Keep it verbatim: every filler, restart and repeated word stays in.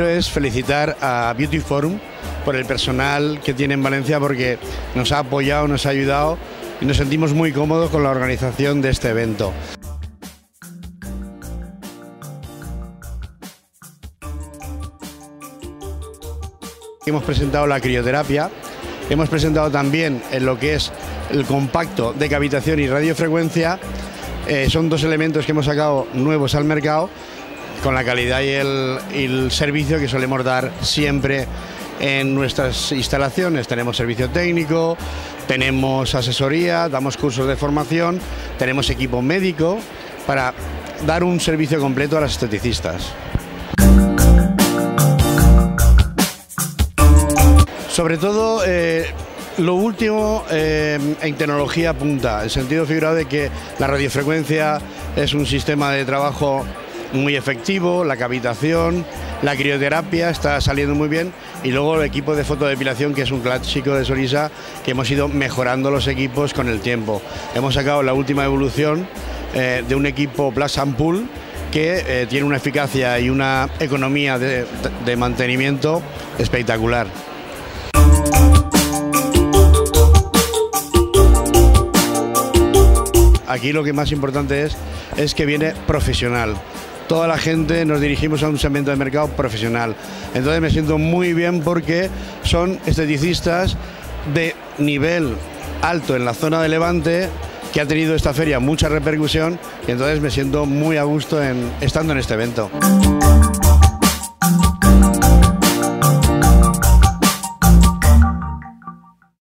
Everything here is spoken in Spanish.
quiero es felicitar a Beauty Forum por el personal que tiene en Valencia, porque nos ha apoyado, nos ha ayudado y nos sentimos muy cómodos con la organización de este evento. Hemos presentado la crioterapia, hemos presentado también en lo que es el compacto de cavitación y radiofrecuencia. Eh, son dos elementos que hemos sacado nuevos al mercado con la calidad y el, y el servicio que solemos dar siempre en nuestras instalaciones. Tenemos servicio técnico, tenemos asesoría, damos cursos de formación, tenemos equipo médico para dar un servicio completo a las esteticistas. Sobre todo, eh, lo último eh, en tecnología punta, en sentido figurado de que la radiofrecuencia es un sistema de trabajo muy efectivo, la cavitación, la crioterapia está saliendo muy bien, y luego el equipo de fotodepilación, que es un clásico de Sorisa, que hemos ido mejorando los equipos con el tiempo. Hemos sacado la última evolución eh, de un equipo Plus and Pull que eh, tiene una eficacia y una economía de, de mantenimiento espectacular. Aquí lo que más importante es, es que viene profesional. Toda la gente nos dirigimos a un segmento de mercado profesional. Entonces me siento muy bien porque son esteticistas de nivel alto en la zona de Levante, que ha tenido esta feria mucha repercusión, y entonces me siento muy a gusto en, estando en este evento.